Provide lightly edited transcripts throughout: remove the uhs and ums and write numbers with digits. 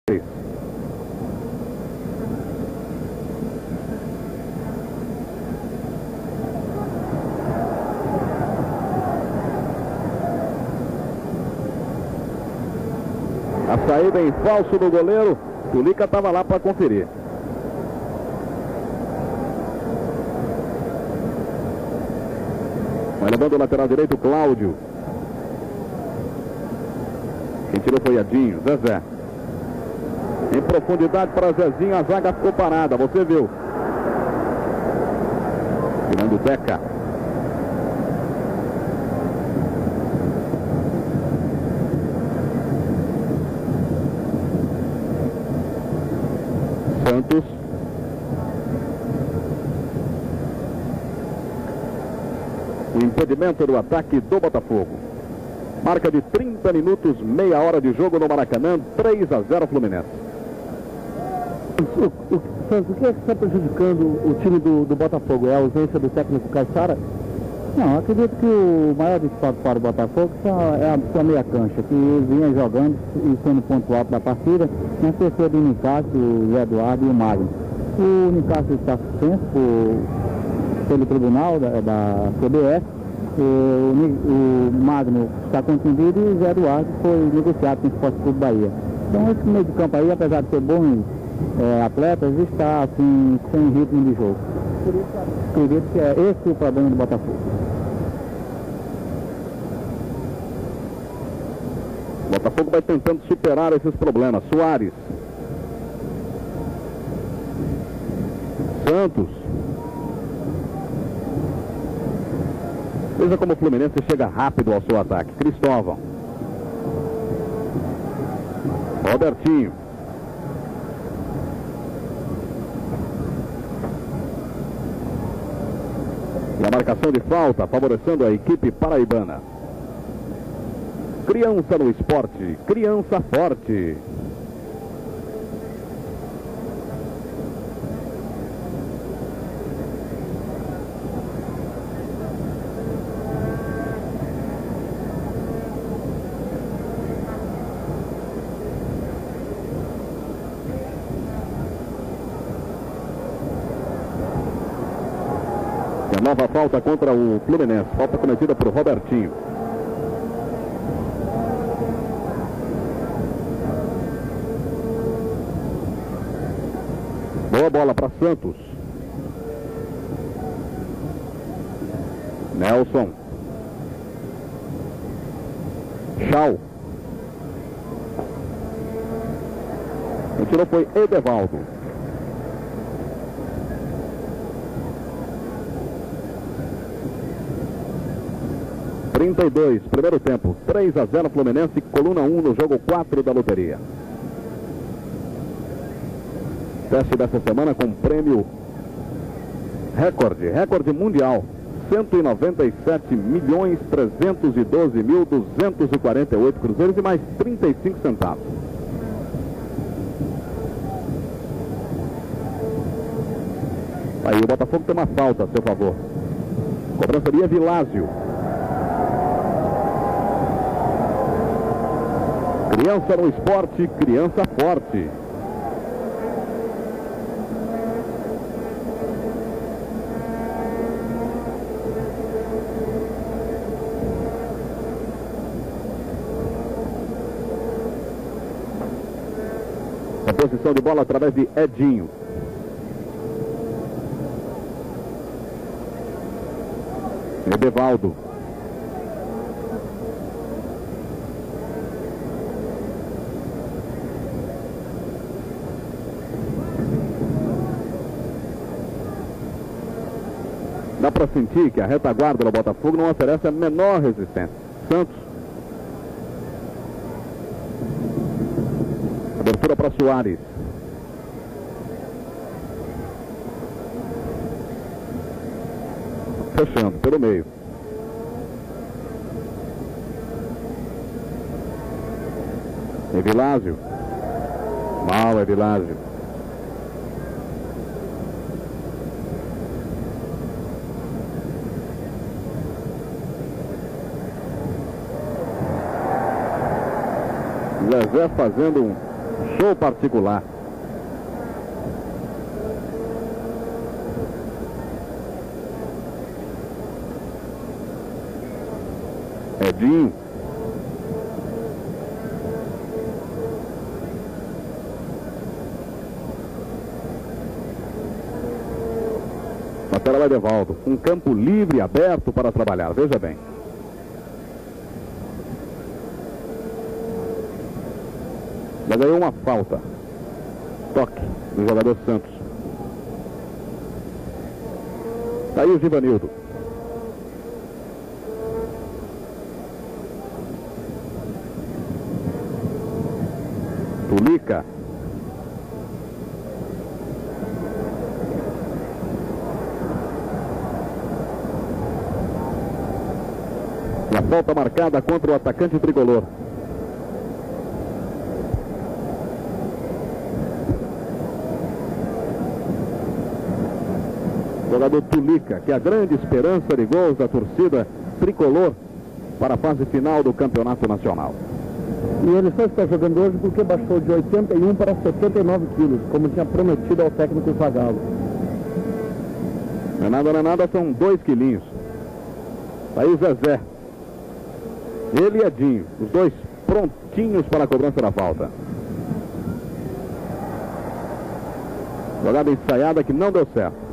A saída em falso do goleiro, Tulica estava lá para conferir. Vai levando o lateral direito, Cláudio. Quem tirou foi Edinho, Zezé. Em profundidade para Zezinho, a zaga ficou parada, você viu. Tirando Deca. Santos. O impedimento do ataque do Botafogo. Marca de 30 minutos, meia hora de jogo no Maracanã, 3-0 Fluminense. Santos, o que é que está prejudicando o time do Botafogo? É a ausência do técnico Caixara? Não, acredito que o maior destaque para o Botafogo é a sua meia cancha, que vinha jogando e sendo ponto alto da partida, na terceira do Nicásio, o Zé Eduardo e o Magno. O Nicásio está suspenso pelo tribunal da CBF, o Magno está contundido e o Zé Eduardo foi negociado com o Esporte Clube Bahia. Então esse meio de campo aí, apesar de ser bons atletas, está assim, sem ritmo de jogo. Por isso, acredito que é esse o problema do Botafogo. O Botafogo vai tentando superar esses problemas. Soares. Santos. Veja como o Fluminense chega rápido ao seu ataque. Cristóvão. Robertinho. E a marcação de falta favorecendo a equipe paraibana. Criança no esporte, criança forte. E a nova falta contra o Fluminense, falta cometida por Robertinho. Boa bola para Santos. Nelson. Chau. Quem tirou foi Edevaldo. Primeiro tempo, 3-0 Fluminense, coluna 1 no jogo 4 da loteria. Teste dessa semana com prêmio recorde mundial, 197.312.248 cruzeiros e mais 35 centavos. Aí o Botafogo tem uma falta a seu favor. Cobrança de Evilásio. Criança no esporte, criança forte. A posição de bola através de Edinho. Edevaldo. Dá para sentir que a retaguarda do Botafogo não oferece a menor resistência. Santos. Abertura para Soares. Fechando pelo meio. Evilásio. Mal Evilásio. Zezé fazendo Show particular. Edinho. Lateral Edevaldo. Um campo livre, aberto para trabalhar. Veja bem. Mas aí uma falta. Toque do jogador Santos. Tá aí o Givanildo. Tulica. E a falta marcada contra o atacante tricolor. Jogador Tulica, que é a grande esperança de gols da torcida tricolor para a fase final do Campeonato Nacional. E ele só está jogando hoje porque baixou de 81 para 79 quilos, como tinha prometido ao técnico Zagallo. Não é nada, são 2 quilinhos. Tá aí o Zezé. Ele e Edinho, os dois prontinhos para a cobrança da falta. Jogada ensaiada que não deu certo.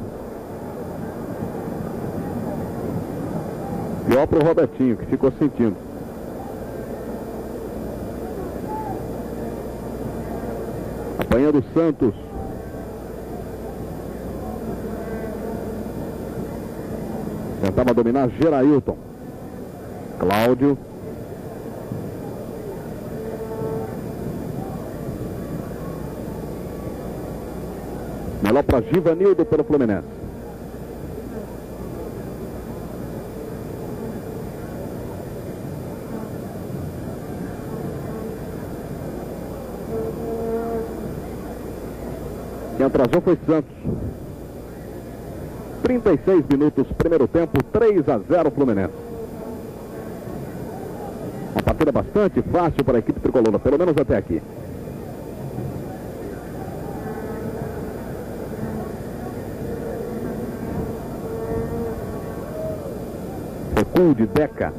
Pior para o Robertinho, que ficou sentindo. Apanhando o Santos. Tentava dominar Gerailton. Cláudio. Melhor para Givanildo pelo Fluminense. Quem atrasou foi Santos. 36 minutos, primeiro tempo, 3-0 Fluminense. Uma partida bastante fácil para a equipe tricolor, pelo menos até aqui. Recuo de Deca.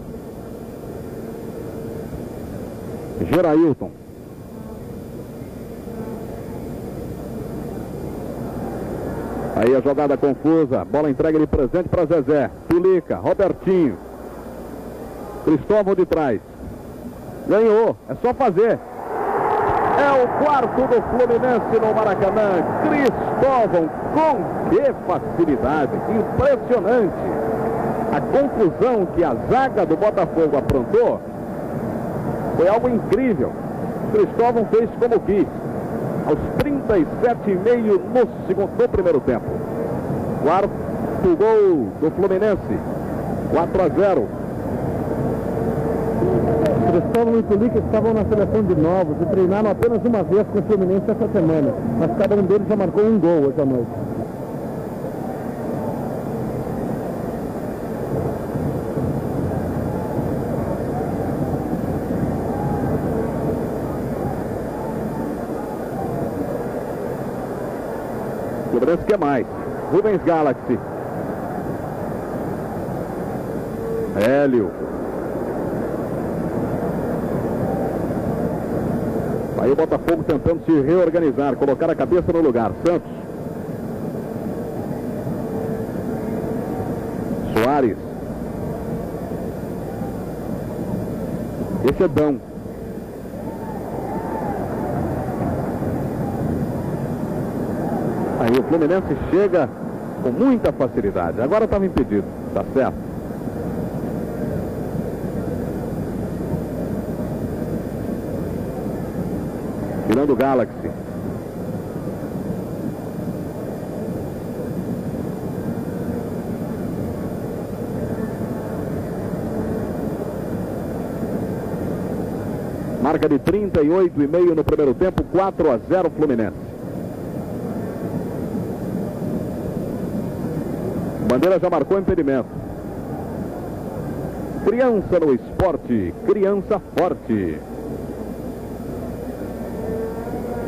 Gerailton. Aí a jogada confusa, bola entregue de presente para Zezé, Tulica, Robertinho, Cristóvão de trás, ganhou, é só fazer. É o quarto do Fluminense no Maracanã. Cristóvão, com que facilidade, impressionante. A confusão que a zaga do Botafogo aprontou foi algo incrível. Cristóvão fez como quis. Aos 37,5 no primeiro tempo. Quarto gol do Fluminense. 4-0. Cristóvão e Tulica estavam na seleção de novos e treinaram apenas uma vez com o Fluminense essa semana. Mas cada um deles já marcou um gol hoje à noite. O Fluminense quer mais. Rubens Galaxy. Hélio. Aí o Botafogo tentando se reorganizar, colocar a cabeça no lugar. Santos. Soares. Esse é Dão. Aí o Fluminense chega com muita facilidade. Agora estava impedido, tá certo. Tirando o Galaxy. Marca de 38,5 no primeiro tempo, 4-0 Fluminense. Bandeira já marcou impedimento. Criança no esporte, criança forte.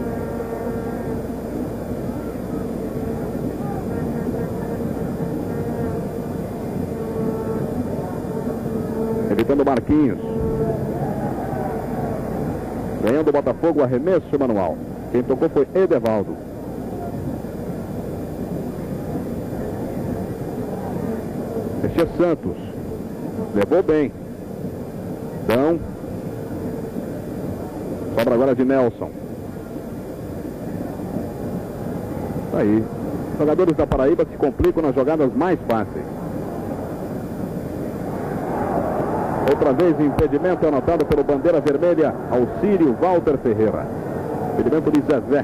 Ficando Marquinhos. Ganhando o Botafogo, arremesso manual. Quem tocou foi Edevaldo. Este é Santos. Levou bem. Então, sobra agora de Nelson. Aí, jogadores da Paraíba se complicam nas jogadas mais fáceis. Outra vez impedimento anotado pelo bandeira vermelha Auxílio Walter Ferreira. Impedimento de Zezé.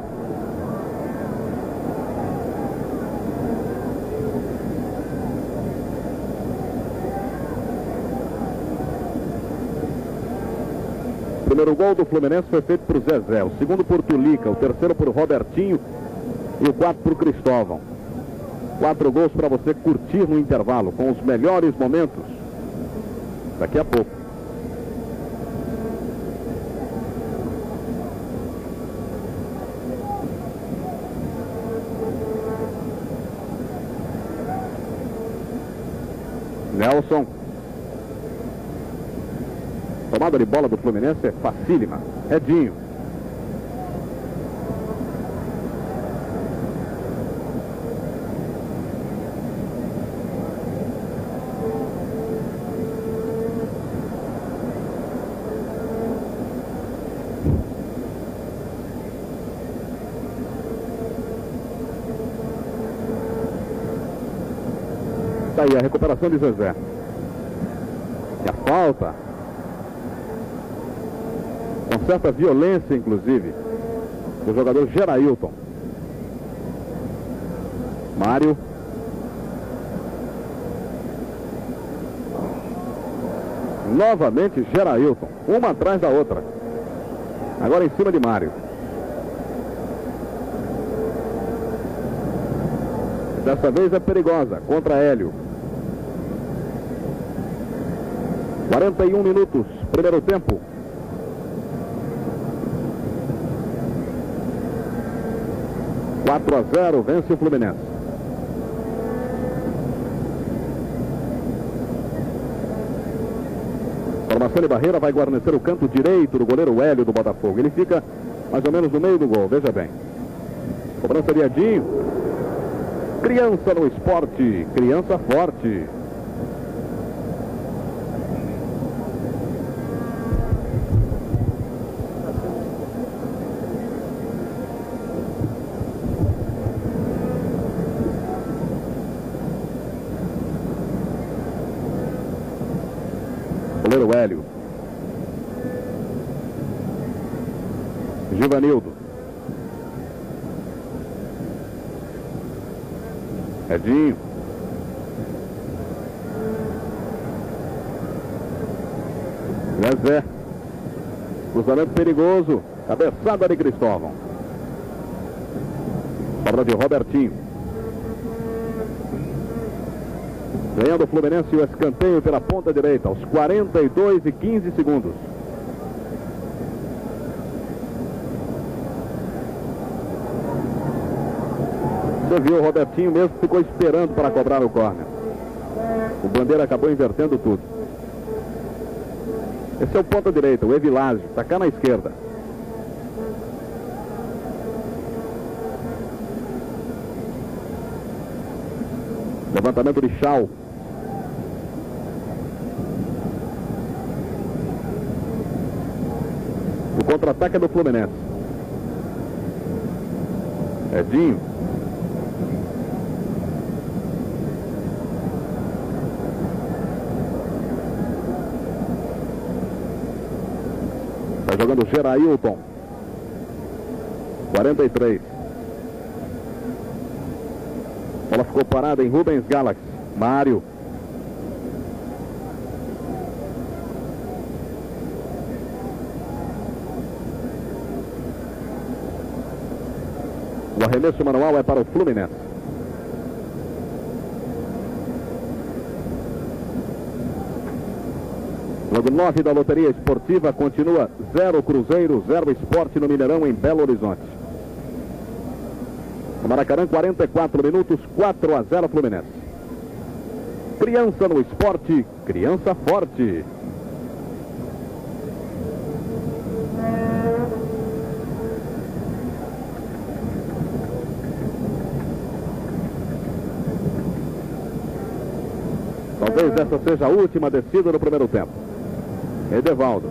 O primeiro gol do Fluminense foi feito por Zezé, o segundo por Tulica, o terceiro por Robertinho e o quarto por Cristóvão. 4 gols para você curtir no intervalo, com os melhores momentos. Daqui a pouco. Nelson. Tomada de bola do Fluminense é facílima. Edinho. Tá aí a recuperação de Zezé. E a falta, com certa violência, inclusive, do jogador Gerailton. Mário. Novamente Gerailton, uma atrás da outra. Agora em cima de Mário. Dessa vez é perigosa, contra Hélio. 41 minutos, primeiro tempo. (4 a 0), vence o Fluminense. Formação de barreira vai guarnecer o canto direito do goleiro Hélio do Botafogo. Ele fica mais ou menos no meio do gol, veja bem. Cobrança de Edinho. Criança no esporte, criança forte. Goleiro Hélio. Givanildo. Edinho. Zezé. Cruzamento perigoso. Cabeçada de Cristóvão. Sobra de Robertinho. Ganhando o Fluminense o escanteio pela ponta direita, aos 42 e 15 segundos. Você viu, o Robertinho mesmo ficou esperando para cobrar o córner. O bandeira acabou invertendo tudo. Esse é o ponta direita, o Evilásio, está cá na esquerda. Levantamento de Chau. O contra-ataque é do Fluminense. Edinho. Está jogando Gerailton. 43. A bola ficou parada em Rubens Galaxy. Mário. O arremesso manual é para o Fluminense. Jogo 9 da loteria esportiva continua 0 Cruzeiro, 0 Sport no Mineirão, em Belo Horizonte. No Maracanã, 44 minutos, 4 a 0 Fluminense. Criança no esporte, criança forte. Talvez essa seja a última descida do primeiro tempo. Edevaldo.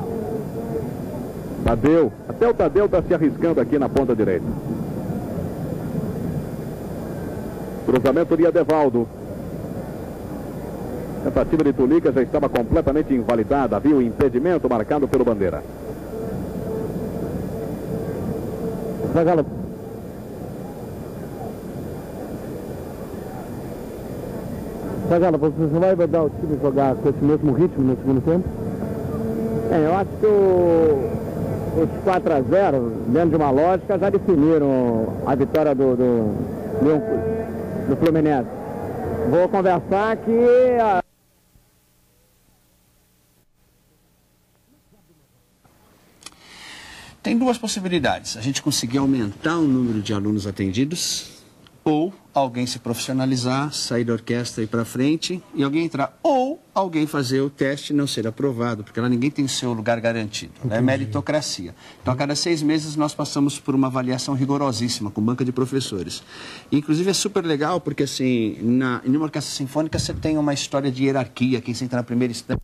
Tadeu. Até o Tadeu está se arriscando aqui na ponta direita. Cruzamento de Edevaldo. Tentativa de Tulica já estava completamente invalidada. Havia um impedimento marcado pelo Bandeira. Zagalo. Zagalo, você vai mandar o time jogar com esse mesmo ritmo no segundo tempo? Eu acho que os 4-0, dentro de uma lógica, já definiram a vitória do Fluminense. Vou conversar que Tem duas possibilidades. A gente conseguir aumentar o número de alunos atendidos, ou alguém se profissionalizar, sair da orquestra e ir para frente, e alguém entrar. Ou alguém fazer o teste e não ser aprovado, porque lá ninguém tem o seu lugar garantido. É meritocracia. Então, a cada 6 meses, nós passamos por uma avaliação rigorosíssima, com banca de professores. Inclusive, é super legal, porque, assim, em uma orquestra sinfônica, você tem uma história de hierarquia. Quem senta na primeira instância.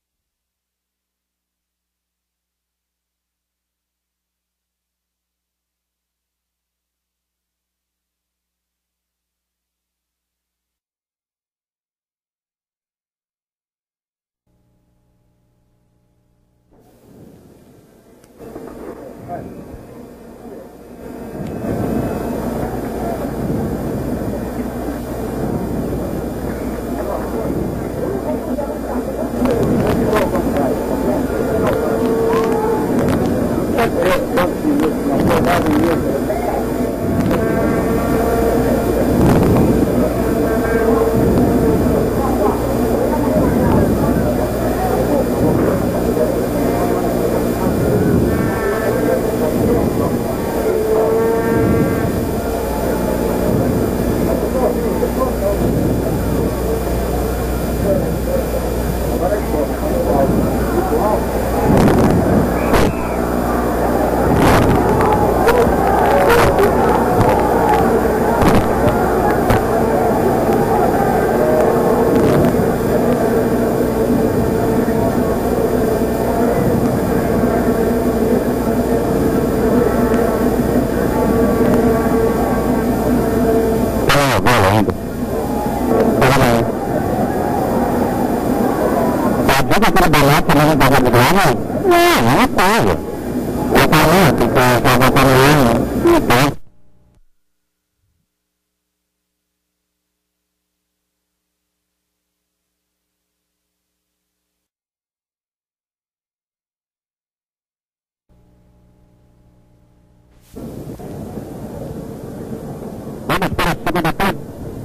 Vamos para a segunda parte.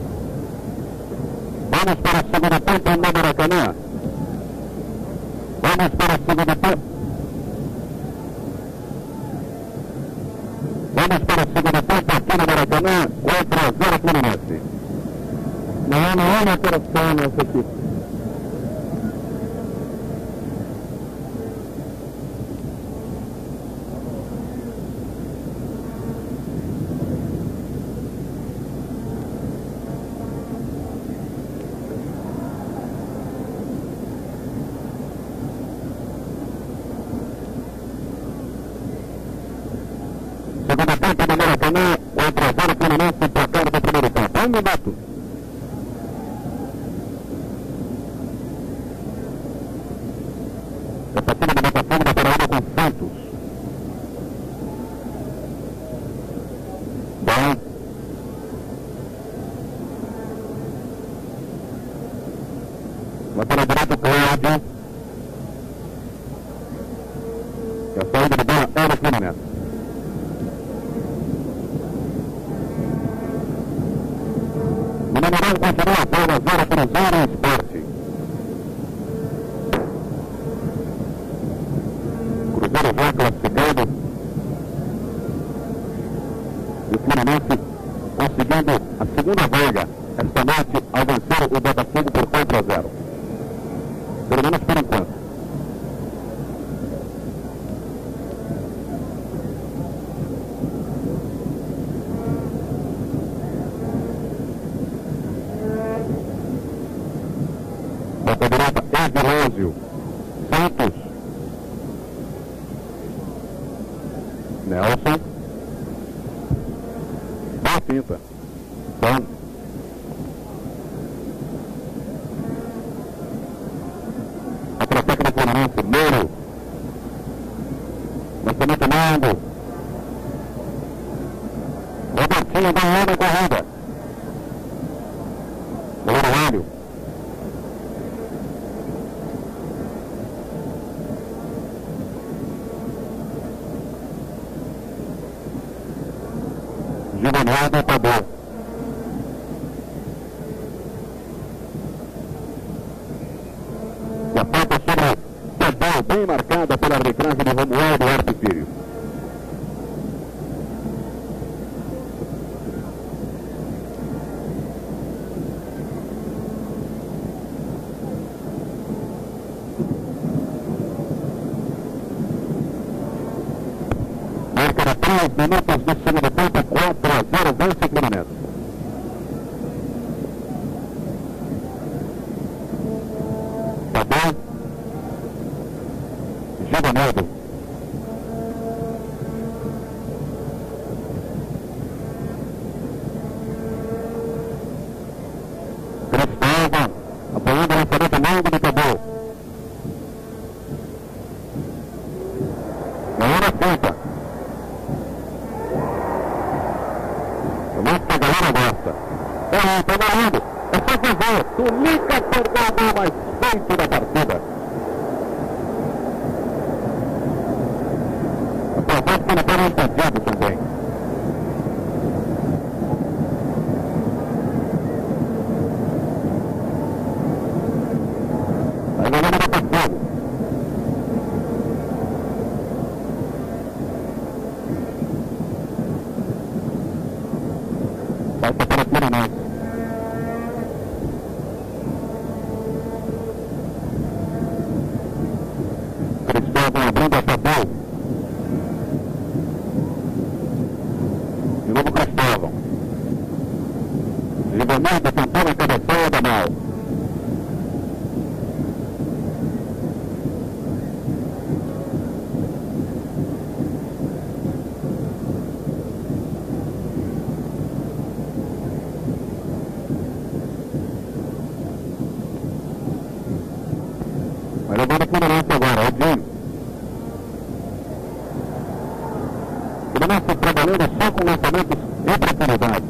Vamos para a segunda parte no Maracanã. Vamos para a segunda parte. Vamos para a segunda parte aqui no Maracanã. 4-0 Fluminense. Não é uma operação nessa equipe. Segunda parte do Maracanã, 4-0 Fluminense, placar do primeiro tempo. 1 minuto. A partida do Botafogo da Paraíba com Santos. Bola. Lateral direito, Cláudio. E a saída de bola era o Fluminense. O Mineirão continua bola 0-0 Esporte. Cruzeiro já classificado. E o Fluminense conseguindo a segunda vaga esta noite ao vencer o Botafogo por 4-0. Pelo menos por enquanto. Anísio. Santos. Nelson. Boa pinta. Bom. A prefeita do Fluminense, Moro. Lançamento longo. Robertinho ganhando a corrida. Goleiro Hélio. Giovanni acabou. E a falta sobre Tadeu, bem marcada pela arbitragem de Romualdo Duarte Filho. Marca de 3 minutos do segundo tempo, 4-0, vence o Fluminense. Tadeu. Givanildo. Cristóvão, apoiando o lançamento longo de Tadeu. Ganhou na ponta. Mas que a galera gosta. Tá valendo. É só fazer. Tulica perdeu a bola mais feito da partida. Aproveita que ele está entendido também. Aí vai dar para fogo. Falta para o Fluminense. Cristóvão abrindo a Tadeu. De novo Cristóvão. Givanildo tentou na cabeçada, mal. Vai levando o Fluminense agora, Edinho. O Fluminense trabalhando só com lançamentos em profundidade.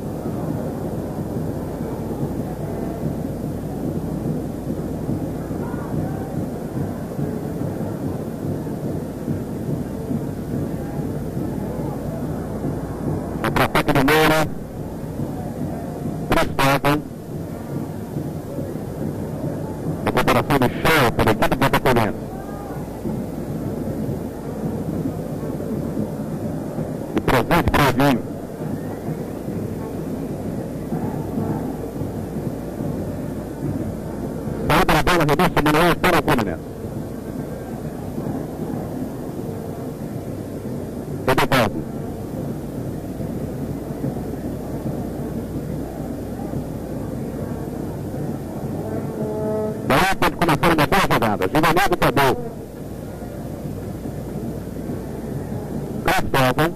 Contra-ataque do Moura. Cristóvão. Recuperação de chão pela equipe do Botafoguense. E presente para o Edinho. Saída a bola, remessa Manuel para o Fluminense. Edevaldo. Daí pode começar uma boa jogada. Givanildo Tadeu. Cristóvão.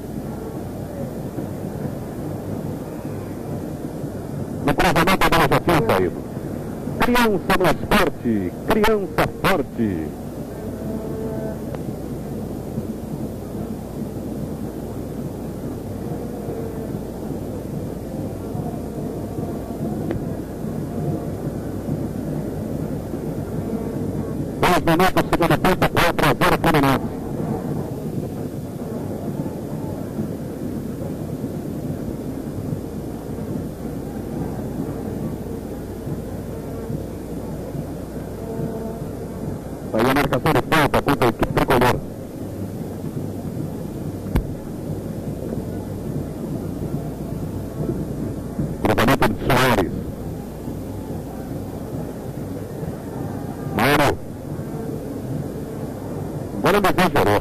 No cruzamento a bola já tinha saído. Criança no esporte. Criança forte. Minutos, segunda tempo, 4-0 Fluminense. Aí a marcação de falta contra a equipe tricolor. Cruzamento de Soares. Mauro. Agora não exagerou.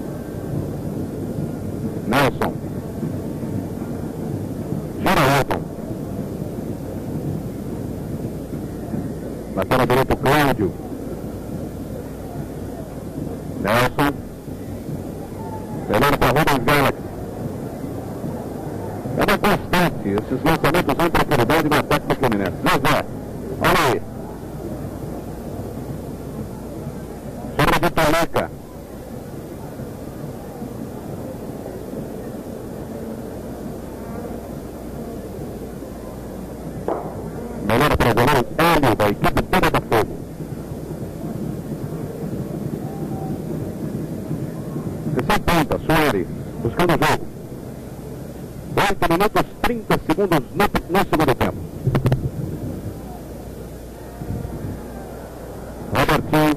Nelson. Gira Elton. Nelson. Melhor para Rubens Galaxy. É uma constante. Esses lançamentos vão para a qualidade no ataque do Fluminense. Zezé. Olha aí. Sobre de Toleca. Melhor para o goleiro Hélio da equipe do Botafogo. Terceira ponta, Soares, buscando o jogo. 8 minutos 30 segundos no segundo tempo. Robertinho.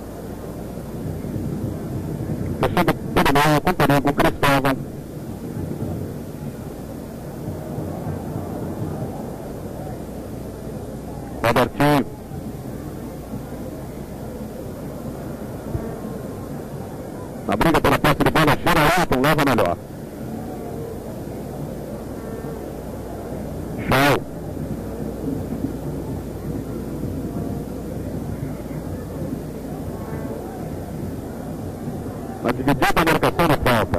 Fechando pelo meio, acompanhando com o Cristóvão. Robertinho. Na briga pela posse de bola, Geralton leva melhor. Show. Na dividida a marcação de falta.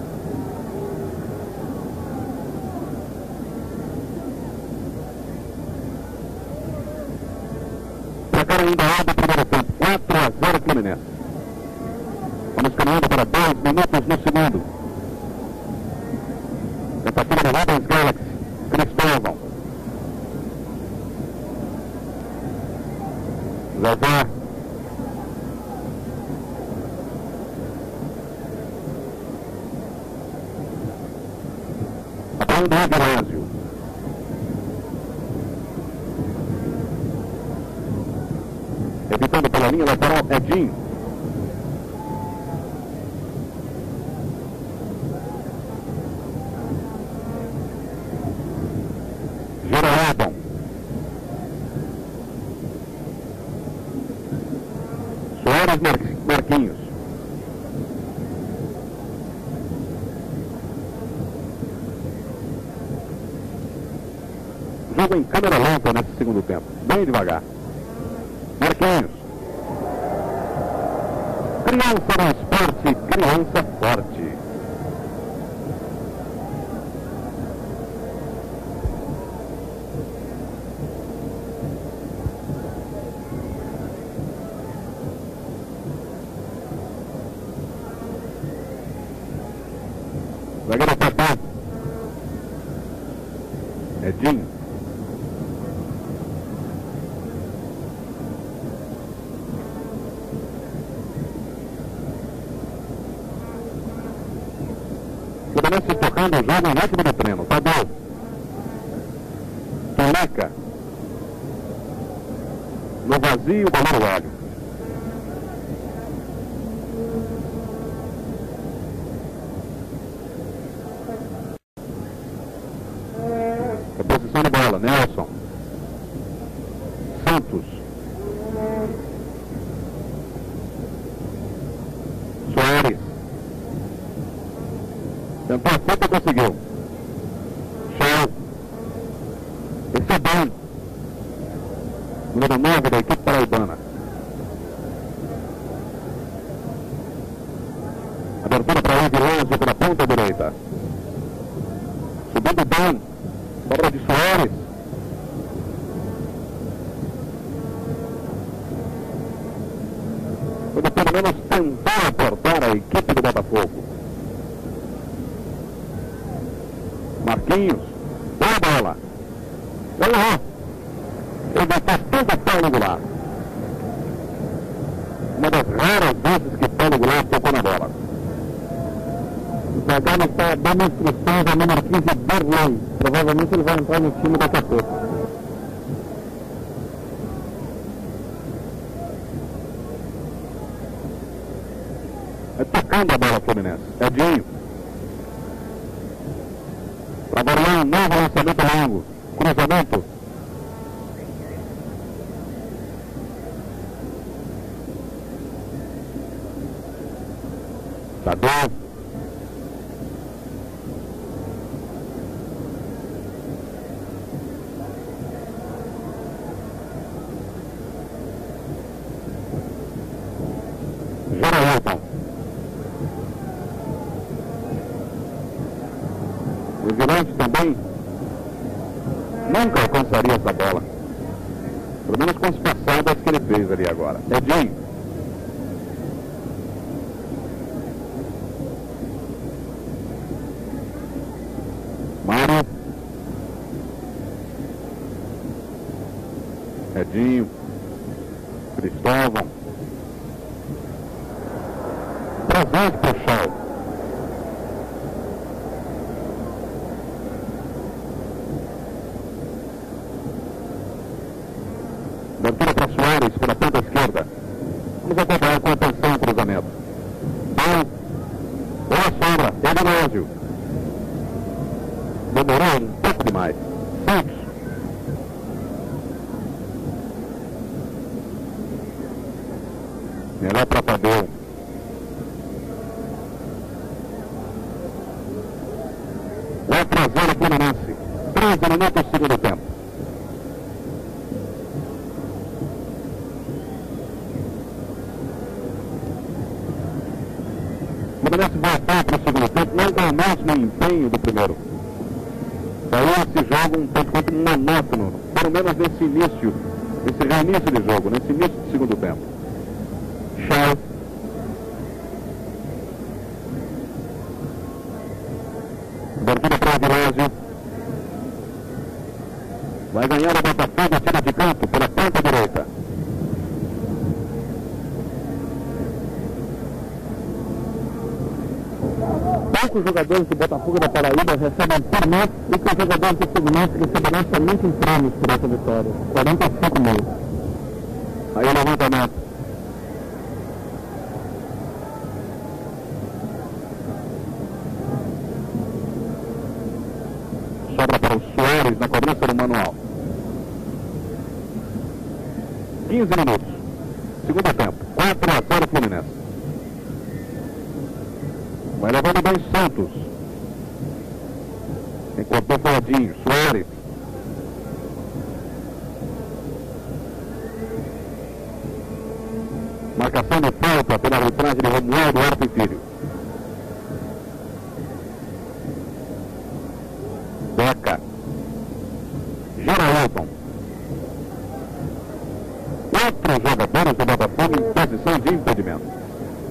Placar ainda é do primeiro tempo. 4-0 Fluminense. Vamos caminhando para 2 minutos no segundo. Tentativa de Rubens Galaxy. Cristóvão. Zezé. Atrás do Aguilásio. Evitando pela linha lateral, Edinho. Geralton. Soares, Marquinhos. Jogo em câmera lenta nesse segundo tempo. Bem devagar. Marquinhos. Criança no esporte, criança forte. Zagueiro Papá. Edinho. Fluminense tocando o jogo em ritmo de treino. Tá bom. Toleca. No vazio, o goleiro Hélio. Reposição de bola, Nelson. Santos. Soares. Tentou a ponta e conseguiu. Show. Esse é bom. Número 9 da equipe paraibana. Abertura para o Vilásio pela ponta direita. Subindo bem. Sobra de Soares. Quando pelo menos tentar apertar a equipe do Botafogo. Marquinhos. Dá a bola. Olha lá. Ele faz toda a Paulo Goulart. Uma das raras vezes que Paulo Goulart tocou na bola. O Zagallo está dando instruções ao número 15, Darley. Provavelmente ele vai entrar no time daqui a pouco. É tocando a bola Fluminense. Edinho. Para Borlão, novo lançamento longo. Cruzamento. Tá bom. Geralton. travessarias da bola. Pelo menos com as passadas que ele fez ali agora. Edinho. Mário. Edinho. Cristóvão. Presente para o Chal. Abertura para Soares, pela ponta esquerda. Vamos acompanhar com atenção o cruzamento. Boa sobra, Evilásio. Demorou um pouco demais. Santos. Melhor para Tadeu. Vai trazer o Fluminense. 13 minutos do segundo tempo. O Fluminense voltar para o segundo tempo, não com o mesmo empenho do primeiro. Daí esse jogo um tanto quanto monótono, pelo menos nesse início, esse reinício de jogo, nesse início do segundo tempo. Chau. Abertura para o Vilásio. Vai ganhar o Botafogo, tira de campo pela ponta direita. Poucos jogadores do Botafogo e da Paraíba recebem por mês e que os jogadores do Fluminense receberão somente em prêmios por essa vitória. 45 mil. Aí o levantamento. Sobra para o Soares na cobrança do manual. 15 minutos. Segundo tempo. 4-0 Fluminense. Vai levando bem Santos. Encontrou Fordinho. Soares. Marcação de falta pela arbitragem de Romualdo Arce Filho. Beca. Geralton. 4 jogadores do Botafogo em posição de impedimento.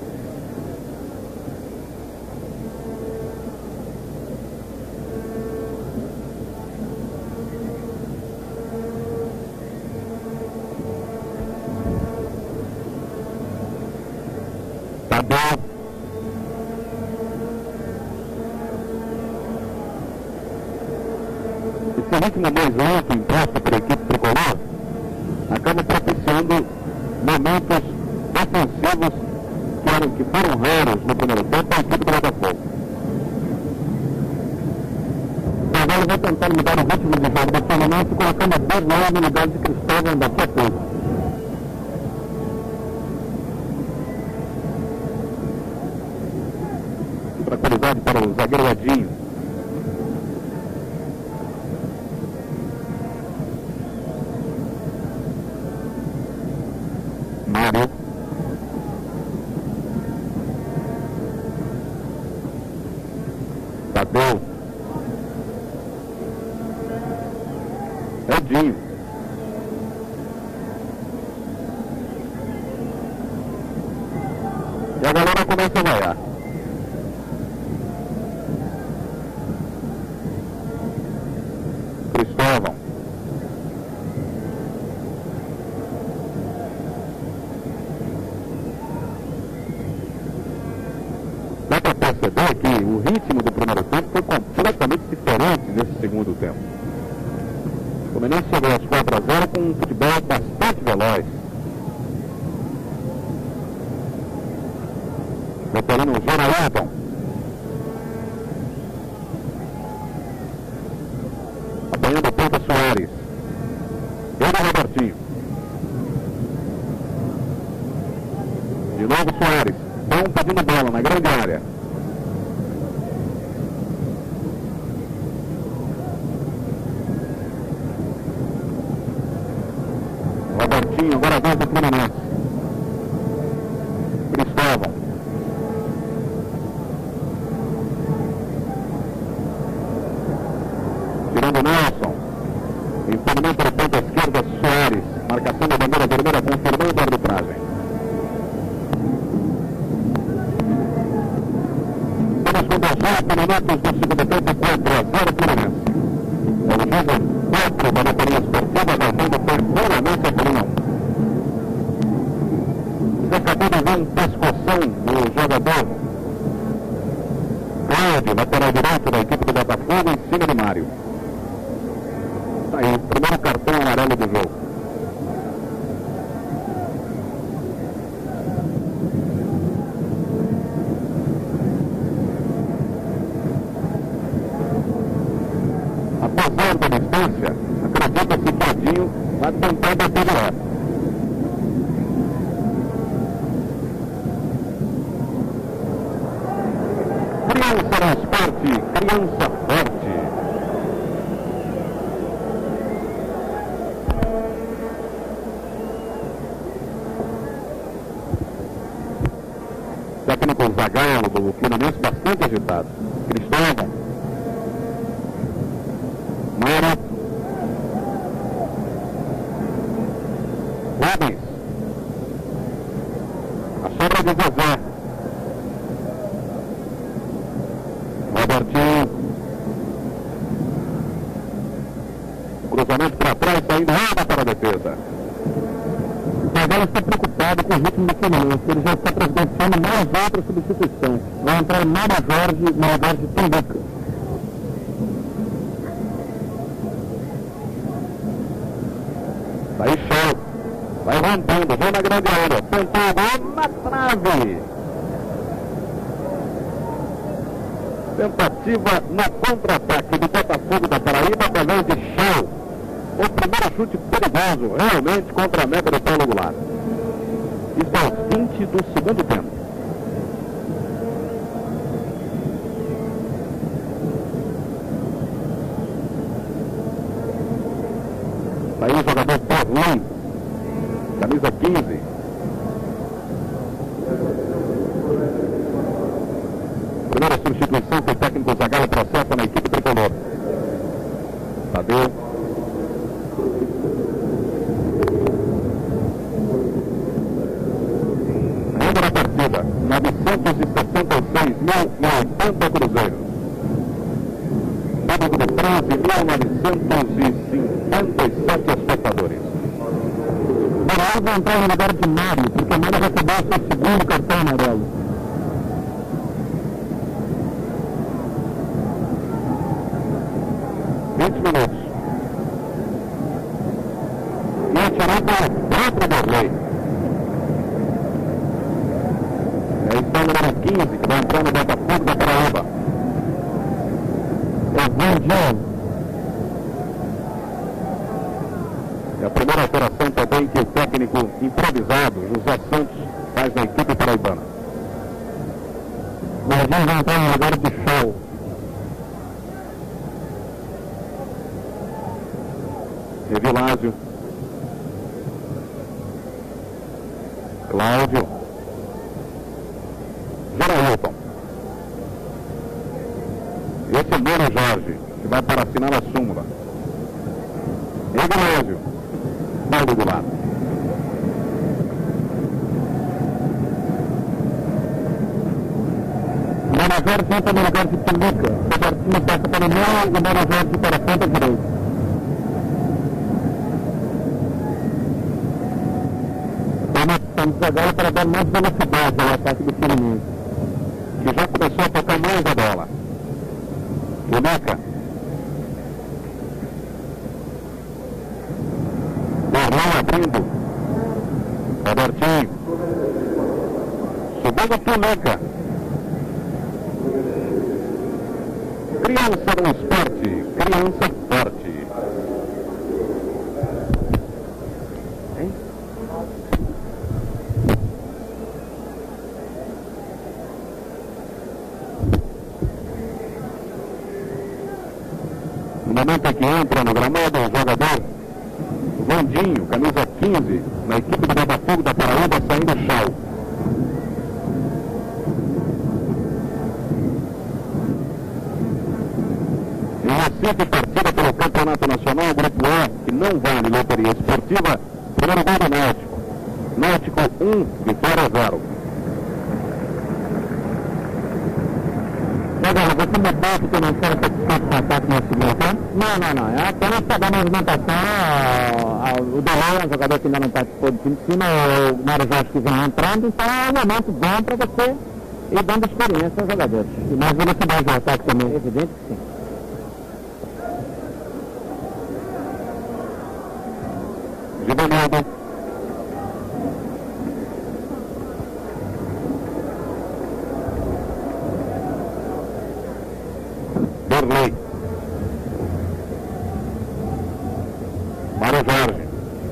Tadeu. Esse ritmo mais lento imposto pela equipe tricolor acaba propiciando momentos ofensivos que foram raros no primeiro tempo da equipe do Botafogo. Agora vai tentar mudar o ritmo de jogo do Fluminense colocando a Bernardo no lugar de Cristóvão daqui a pouco. Tranquilidade para o zagueiro Edinho. Mário. Tadeu. Edinho. E a galera começa a vaiar. Cristóvão. Dá para perceber que o ritmo do primeiro tempo foi completamente diferente nesse segundo tempo. O Fluminense chegou aos 4-0 com um futebol bastante veloz. Veterano Geralton. Apanhando a ponta Soares. Ele Robertinho. De novo Soares. Bom pedindo bola na grande área. Robertinho, agora volta o Fluminense. Cristóvão. Tirando o Nelson. Impedimento 9 minutos do segundo tempo, 4-0 Fluminense. O jogo 4 da loteria esportiva, levando por Fluminense por 1-1. Você acabou de ver um pescoção do jogador Cláudio, lateral direito da equipe do Botafogo, em cima de Mário. Tá aí, o primeiro cartão amarelo do jogo. Apesar da distância, acredita-se que Adinho vai tentar bater direto. Criança no esporte, criança forte. Técnico Zagallo do Fluminense bastante agitado. Cristóvão. Mário. Rubens. A sobra de Zezé. Robertinho. Cruzamento para trás, saindo água para a defesa. O Zagallo está preocupado com o ritmo do Fluminense. Ele já está providenciando mais outra substituição. Vai entrar Mário Jorge no lugar de Tuluca. Aí show. Vai rompendo, vem na grande área. Tentou a bola na trave. Tentativa no contra-ataque do Botafogo da Paraíba através de Show. O primeiro chute perigoso, realmente, contra a meta do Paulo Goulart. Isso aos 20 do segundo tempo. Aí o jogador Paulinho, camisa 15. Primeira substituição que o técnico Zagallo processa na equipe tricolor. Tadeu. Ainda na partida, 976.080 cruzeiros. Sábado de 13.957 espectadores. Moraes vai entrar no lugar de Mário, porque Mário recebeu o seu segundo cartão amarelo. Minutos. E atirou para o próprio Darley. É então o número 15 que vai entrar no Botafogo da Paraíba. É o Vandinho. É a primeira alteração também que o técnico improvisado, José Santos, faz na equipe paraibana. Vandinho vai entrar no lugar de Show. Evilásio. Cláudio. Gerailton. Esse é Mário Jorge, que vai para assinar a súmula. Evilásio. Paulo Goulart. Mário Jorge entra no lugar de Tuluca. Robertinho passa para o meio e Mário Jorge para a ponta direita. O Zagallo para dar mais velocidade ao ataque do Fluminense, que já começou a tocar mais a bola. Tuluca. Darlan abrindo. Robertinho. Subindo Tuluca. Criança no esporte. Criança forte. No momento em que entra no gramado, o jogador Vandinho, camisa 15, na equipe do Botafogo da Paraíba, saindo Show. Em Recife, partida pelo Campeonato Nacional, Grupo A, que não vale loteria esportiva, primeiro gol do Náutico. Náutico 1, Vitória 0. Agora, você mudou porque não quer ter ataque no segundo tempo? Não. É apenas para dar movimentação o Delay, um jogador que ainda não participou do time de cima, o Mário Jorge que vem entrando, então é um momento bom para você ir dando experiência aos jogadores. E mais velocidade no ataque também. É evidente que sim. Givanildo. Berlei. Mário Jorge.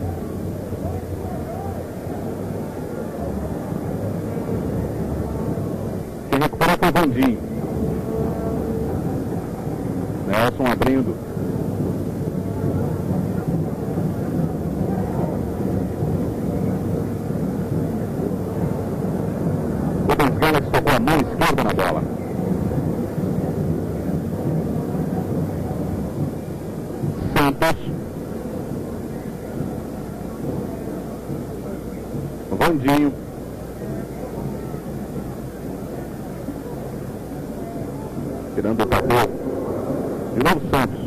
Quem recupera com o Vandinho. Nelson abrindo. Rubens Galax tocou a mão esquerda na bola. Santos. Vandinho. Tirando o Tadeu. De novo Santos.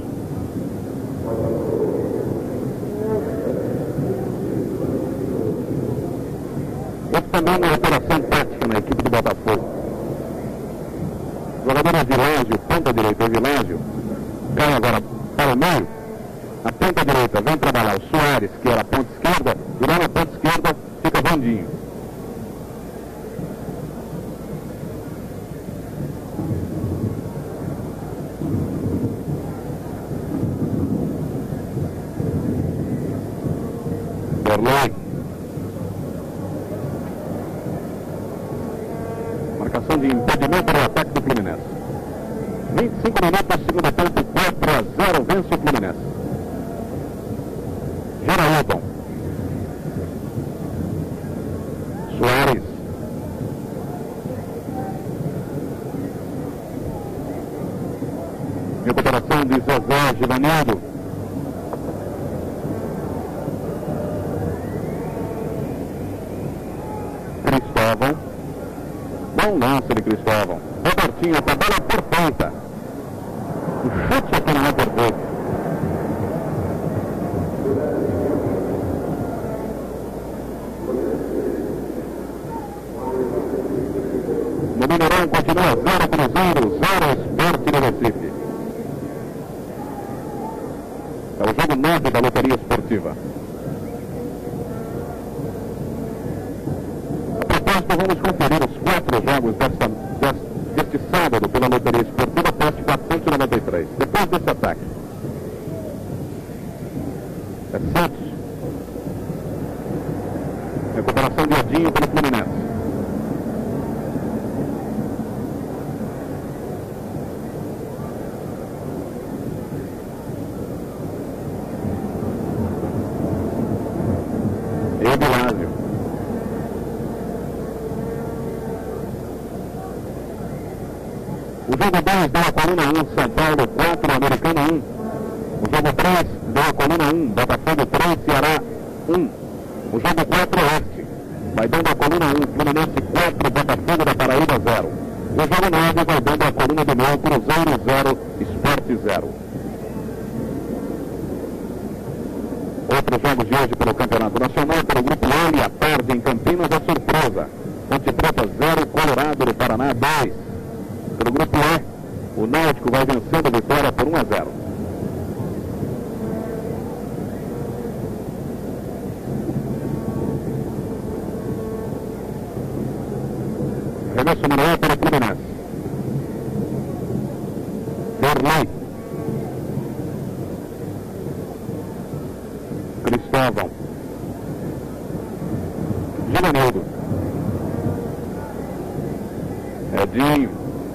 Esse também é uma operação tática na equipe do Botafogo. O jogador Avilásio, ponta direita Avilásio, cai agora para o meio. A ponta direita vem trabalhar o Soares, que era a ponta esquerda, e lá na ponta esquerda fica Vandinho. Berlei. Marcação de impedimento para o ataque do Fluminense. 25 minutos, segundo tempo, 4-0, vence o Fluminense. Gerailton. Soares. Recuperação de Zezé, Givanildo. Cristóvão. Bom lance de Cristóvão. Robertinho, a bola perfeita. O chute aqui não é perfeito. No Mineirão continua 0 Cruzeiro, 0 Sport do Recife. É o jogo 9 da loteria esportiva. Vamos conferir os 4 jogos deste sábado pela loteria esportiva, poste 493. Depois desse ataque, é Santos. Recuperação de Edinho pelo Fluminense. Evilásio. O jogo 2 deu a coluna 1, São Paulo 4, Americano 1. O jogo 3 deu a coluna 1, Botafogo 3, Ceará 1. O jogo 4 Oeste vai dando a coluna 1, Fluminense 4, Botafogo da Paraíba 0. O jogo 9 vai dando a coluna do meio, Cruzeiro 0, Sport 0. Outros jogos de hoje pelo Campeonato Nacional, pelo Grupo L, à tarde em Campinas, a surpresa. Ponte Preta 0, Colorado do Paraná 2. Pelo Grupo E, o Náutico vai vencendo a Vitória por 1-0. Remesso manual para o Fluminense. Berlei. Cristóvão. Givanildo. Edinho.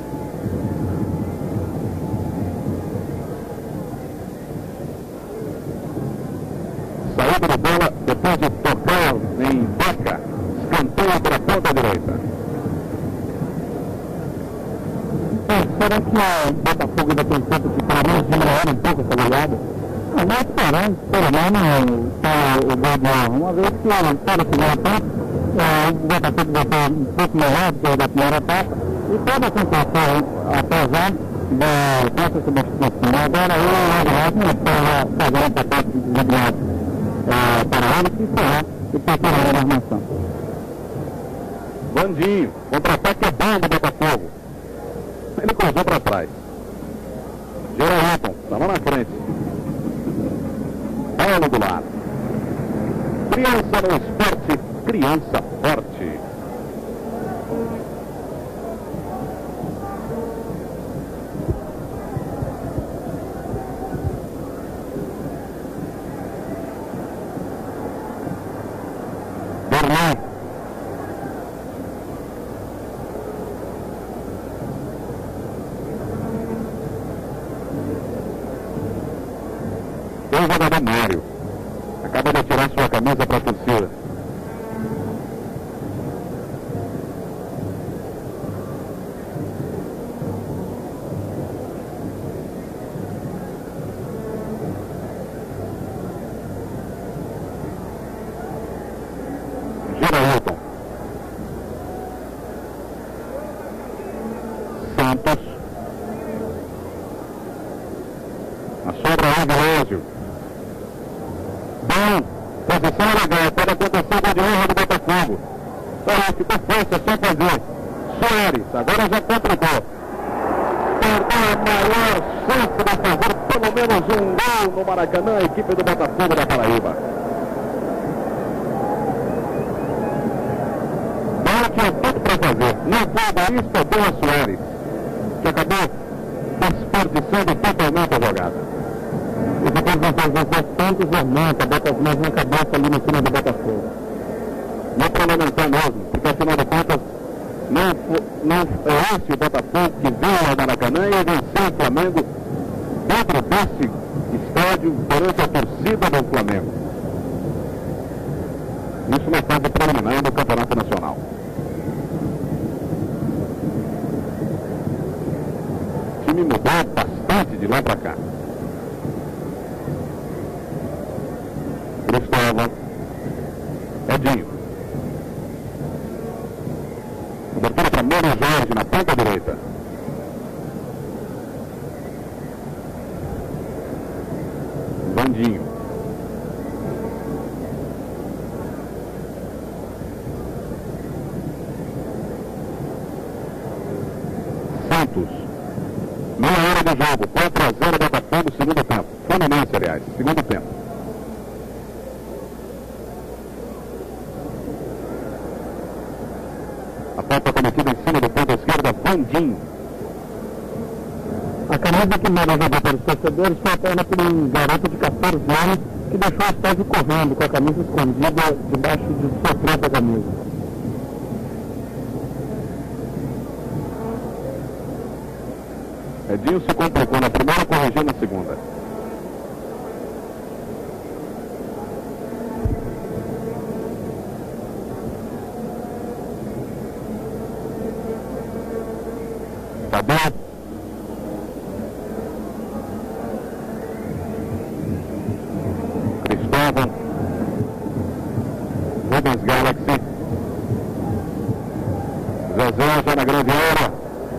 Saída de bola depois de tocar em Baca. Escanteio para a ponta direita. Será que o Botafogo ainda tem tempo de pelo menos diminuir um pouco essa goleada? Não, mas esperando, pelo menos o gol de honra. Uma vez que para o segundo tempo, o Botafogo vai ter um pouco melhor do que da primeira etapa. E pode acontecer, apesar da nossa substituição, agora eu não estava fazendo o papel de desigualdade para ele, que será e preparar a armação. Vandinho, contra-ataque é bom do Botafogo. Ele cruzou para trás. Geraldo, tá lá na frente. Paulo do lado. Criança no esporte, criança forte. Bernard. O jogador Mário acaba de tirar sua camisa para a torcida. Geraldo. Santos. A sobra aí do Lázio. Posição legal, pode acontecer o de honra do Botafogo. Ficou fácil, é só fazer. Soares, agora já complicou. Perdeu a maior chance de fazer pelo menos um gol no Maracanã, a equipe do Botafogo da Paraíba. Não tinha tudo para fazer. Não foi a lista, deu a Soares, que acabou desperdiçando totalmente a jogada. E depois vão fazer tantos irmãos, bota mais uma cabeça ali no cima do Botafogo. Não é para lamentar mesmo, porque afinal de contas, não é esse o Botafogo que veio ao Maracanã e venceu o Flamengo dentro desse estádio, perante a torcida do Flamengo. Isso na fase preliminar do Campeonato Nacional. O time mudou bastante de lá para cá. Cristóvão, Edinho. Cobertura para Mano Jorge na ponta direita. Vandinho. Santos. Meia hora de jogo, 4-0 Botafogo, segundo tempo. Fluminense, aliás, segundo tempo. A falta cometida em cima do ponto esquerdo, Vandinho. A camisa que manda jogar para os torcedores foi a perna por um garoto de 14 anos que deixou o estádio correndo com a camisa escondida debaixo de sua própria camisa. Edinho se complicou na primeira, corrigiu na segunda. Tadeu. Cristóvão. Rubens Galaxy. Zezé já na grande área.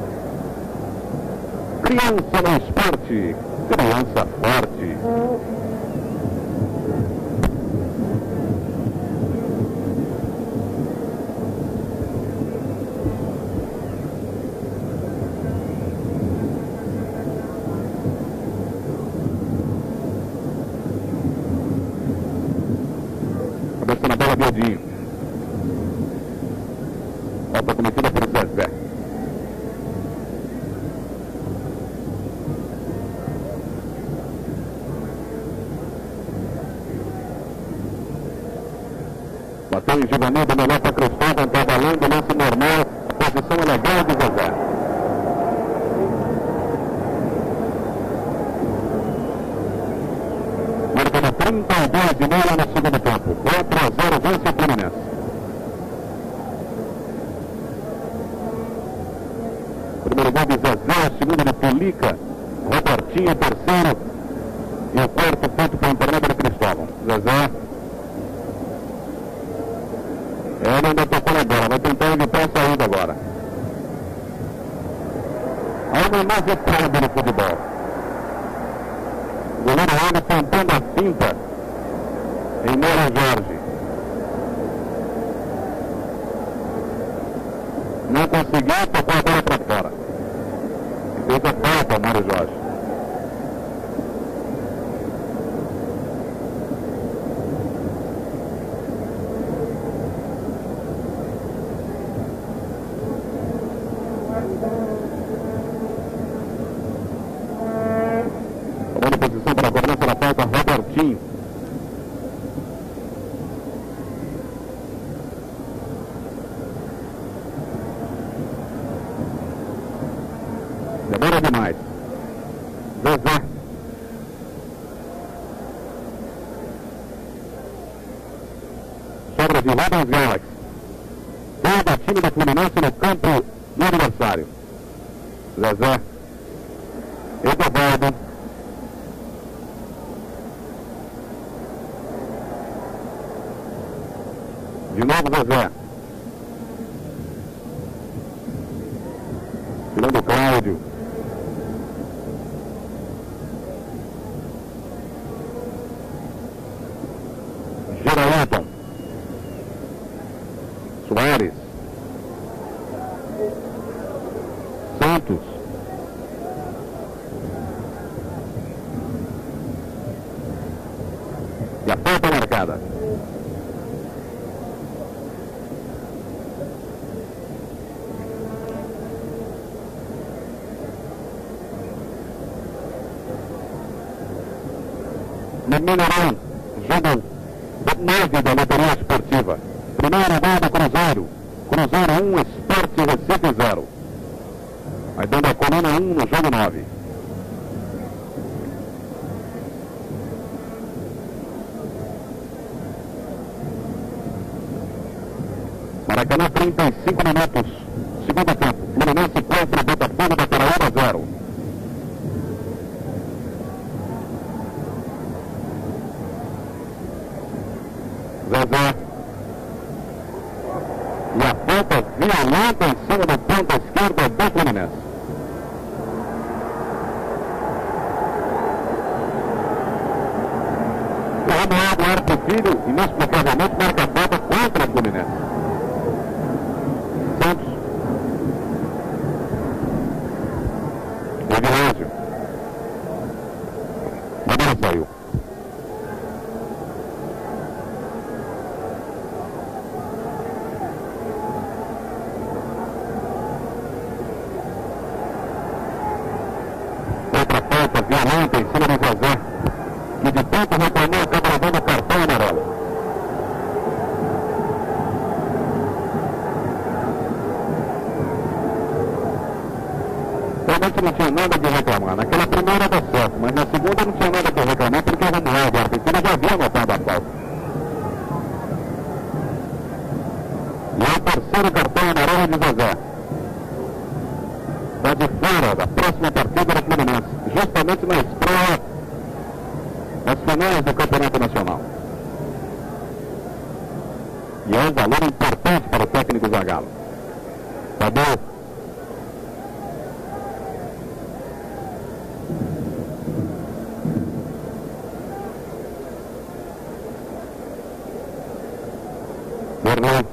Criança no esporte, criança forte. Cabeça na bola, Biodinho. Falta cometida por Zezé. Bateu em Givanildo, melhor para Cristóvão, está valendo, lance normal, posição é legal de Zezé. Marca na 32 de meia no segundo tempo, 4-0 vence o Fluminense. Primeiro gol de Zezé, o segundo de Tulica, Robertinho, terceiro, e o quarto ponto para o internado do Cristóvão. Zezé. Ele ainda tocou na bola, vai tentar evitar a saída agora. uma inusitado no futebol. O goleiro Rony tentando a finta em Mário Jorge. Não conseguiu, tocou a bola para fora. E fez a falta, Mário Jorge. Tomando posição para a cobrança da falta, Robertinho. Demora demais. Zezé. Sobra de Rubens Galaxy. Todo o time do Fluminense no campo do adversário. Zezé. Edovaldo. De novo Zezé. Tirando o Cláudio. Geralton. Soares. Santos. E a falta marcada. No Mineirão, jogo 9 da loteria esportiva. Primeiro gol do Cruzeiro. Cruzeiro 1, Sport Recife 0. Aí dando a Coluna 1 no jogo 9. Maracanã, 35 minutos. Segundo tempo. Fluminense 4, Botafogo da Paraíba 0. Zezé. E a falta violenta em cima do ponta esquerda do Fluminense. O Romualdo Arco Filho, inexplicavelmente, marca a falta contra o Fluminense. Santos. O Vilásio. A bola saiu. Violenta em cima do Zezé, que de tanto reclamou acaba levando cartão amarelo. Realmente não tinha nada de reclamar. Naquela primeira deu certo, mas na segunda não tinha nada de reclamar porque o Romualdo Argentina já havia anotado a falta. E é o terceiro cartão amarelo de Zezé. Está de fora da próxima partida do Fluminense, justamente na estreia das finais do Campeonato Nacional. E é um valor importante para o técnico Zagallo. Tadeu. Fernando.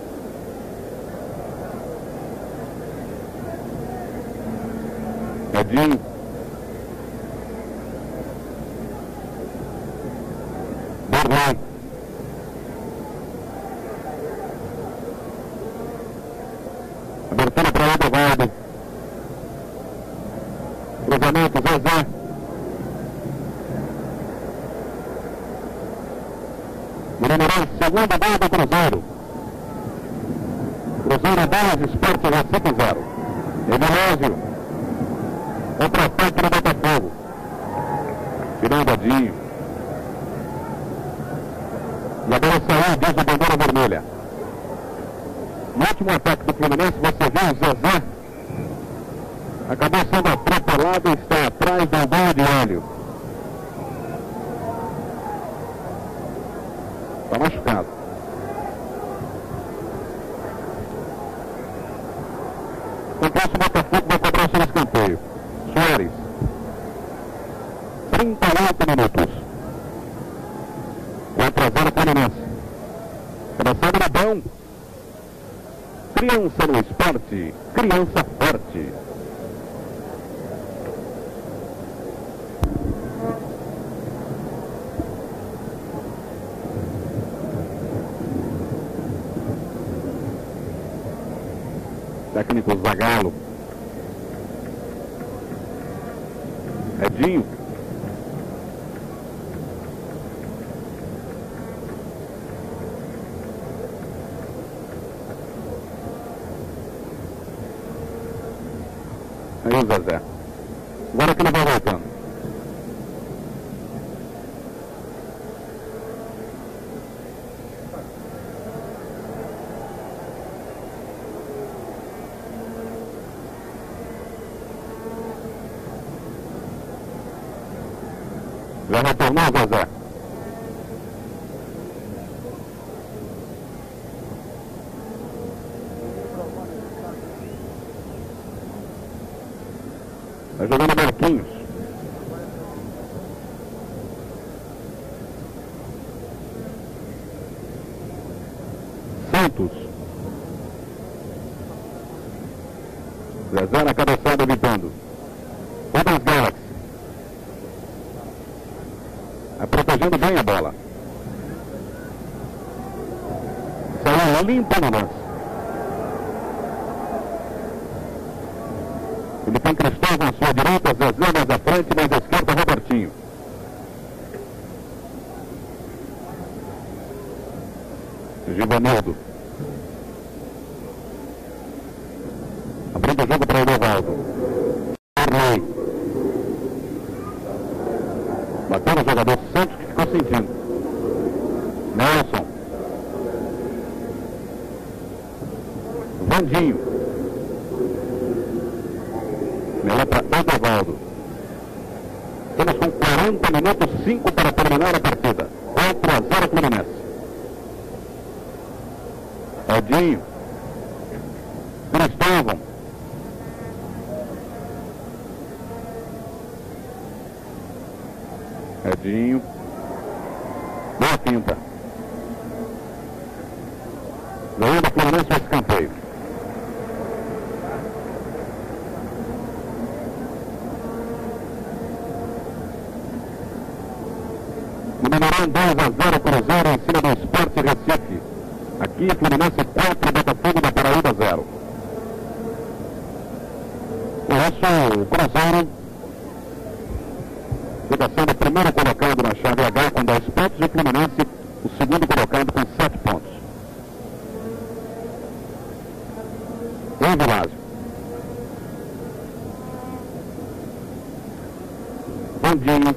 Edinho. Borlai. Abertura para o Edovaldo. Cruzamento, Zezé. Mineirão, segundo gol do Cruzeiro. Cruzeiro 10, Sport Recife 0. Evilásio. Contra-ataque para o Botafogo. Tirando a Dinho. E agora saiu, diz o bandeira vermelha. No último ataque do Fluminense, você viu o Zezé. Acabou sendo atropelado e está atrás do banho de óleo. Está machucado. Enquanto o Botafogo vai cobrar o seu escanteio. minutos. 4-0 Fluminense. Começando no bom. Criança no esporte, criança forte. Técnico Zagallo. Edinho. Aí o Zezé. Agora que ele vai voltando. Já retornou, Zezé? Vai jogando Marquinhos. Santos. Zezé na cabeçada evitando. Rubens Galaxy. Protegendo bem a bola. Saiu limpa no lance. Ele tem Cristóvão à sua direita, Zezé mais à frente, mais à esquerda, Robertinho. Givanildo. Abrindo o jogo para o Evaldo. Arley. Bateu no jogador Santos que ficou sentindo. Nelson. Vandinho. Melhor para Evaldo. Estamos com 40 minutos, 5 para terminar a partida. 4-0 Fluminense. Edinho. Cristóvão. Edinho. Boa pinta. Ganhando o Fluminense o escanteio. No Mineirão 2-0 Cruzeiro em cima do Sport Recife. Aqui Fluminense 4, Botafogo da Paraíba 0. Com isso o Cruzeiro fica sendo o primeiro colocado na chave H com 10 pontos e o Fluminense o segundo colocado com 7 pontos. Em Vilásio. Vandinho.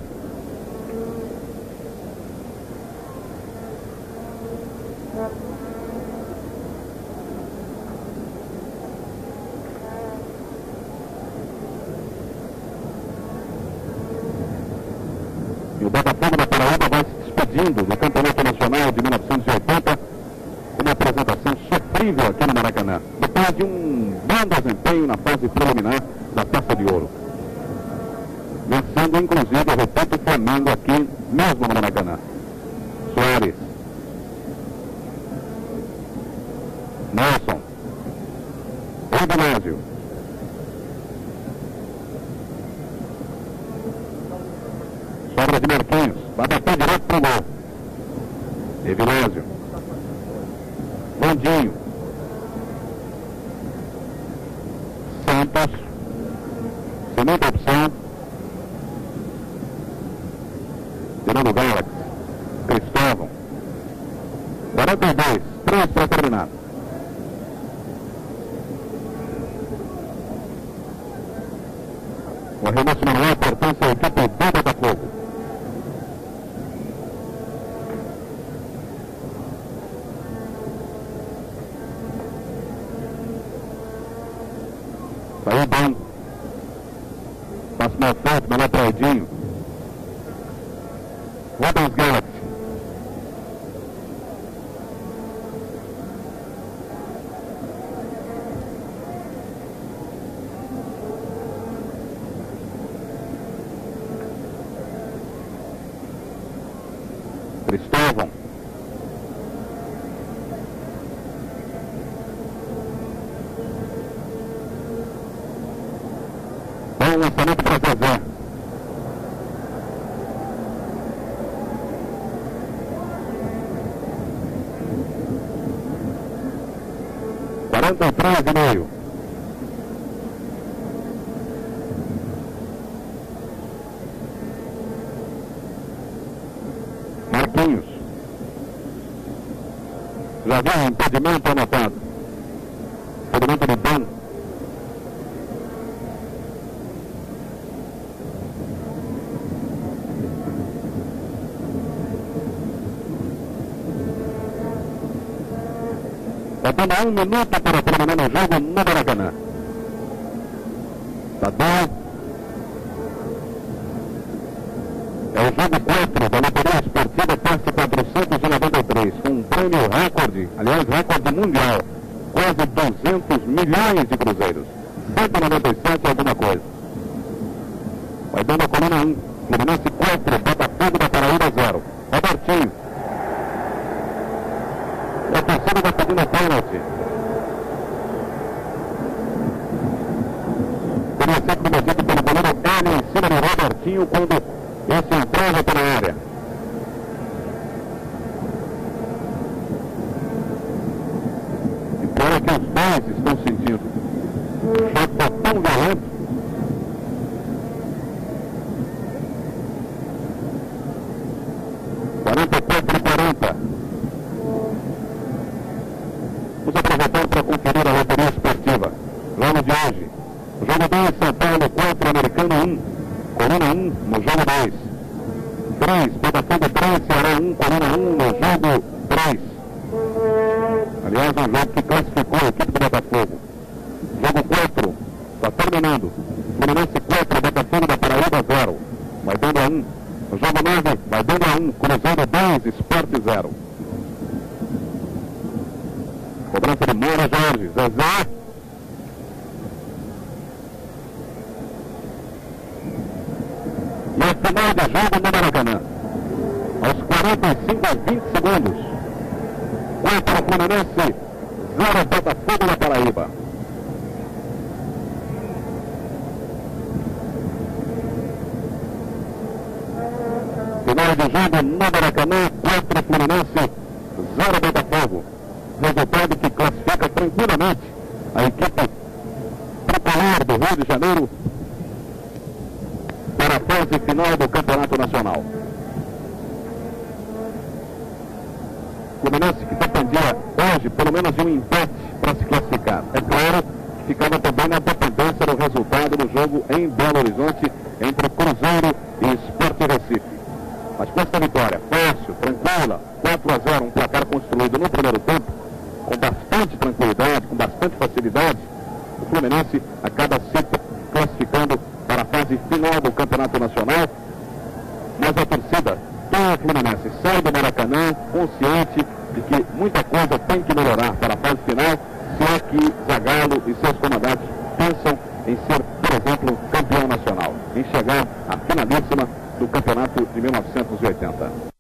E o Botafogo da Paraíba vai se despedindo do Campeonato Nacional de 1980 com uma apresentação sofrível aqui no Maracanã, depois de um bom desempenho na fase preliminar da Taça de Ouro. Vencendo, inclusive, eu repito, o Flamengo aqui mesmo no Maracanã. Soares. Nelson. Evilásio. Sobra de Marquinhos. Vai bater direto pro gol. Evilásio. Vandinho. Santos. Sem muita opção. Tirando o Galaxy. Cristóvão. 42. 3 para terminar. O arremesso manual pertence à equipe do Botafogo. Saiu bem. Passo mal feito, melhor para Edinho. Rubens Galaxy. Cristóvão. Bom lançamento para Zezé. Quarenta e três e meio. Marquinhos. Já viu um impedimento anotado. Impedimento de Dan. Faltando 1 minuto para terminar o jogo no Maracanã. Tá bom. É o jogo 4 da Loteria Esportiva Passe 493, com um prêmio recorde, aliás, recorde mundial, quase 200 milhões de cruzeiros, 197 alguma coisa. Vai dando a coluna 1, Fluminense 4, Botafogo da Paraíba 0. Robertinho. E a torcida vai pedindo pênalti. Teria sido cometido pelo goleiro N em cima do Robertinho quando esse entrava para a área. E pior é que os dois estão sentindo. O choque está tão violento. Vamos aproveitar para conferir a loteria esportiva. Jogo de hoje. Jogo 2, São Paulo 4, Americano 1. Coluna 1 no jogo 2. 3, Botafogo 3, Ceará 1, Coluna 1 no jogo 3. Aliás, um jogo que classificou a equipe do Botafogo. Jogo 4, está terminando. Fluminense 4, Botafogo da Paraíba 0. Vai dando a 1. No jogo 9, vai dando a 1. Cruzeiro 2, Sport 0. Cobrança de Moura Jorge. Zezé. E a final de jogo no Maracanã. Aos 45 a 20 segundos. 4 Fluminense, 0 Botafogo da Paraíba. Final de jogo no Maracanã. 4 Fluminense, 0 Botafogo. Resultado que classifica tranquilamente a equipe tricolor do Rio de Janeiro para a fase final do Campeonato Nacional. Fluminense que dependia hoje pelo menos de um empate para se classificar. É claro que ficava também na dependência do resultado do jogo em Belo Horizonte entre Cruzeiro e Sport Recife. Mas com essa vitória fácil, tranquila, 4-0, um placar construído no primeiro tempo, com bastante tranquilidade, com bastante facilidade, o Fluminense acaba se classificando para a fase final do Campeonato Nacional. Mas a torcida do Fluminense sai do Maracanã consciente de que muita coisa tem que melhorar para a fase final, se é que Zagallo e seus comandantes pensam em ser, por exemplo, campeão nacional, em chegar à finalíssima do campeonato de 1980.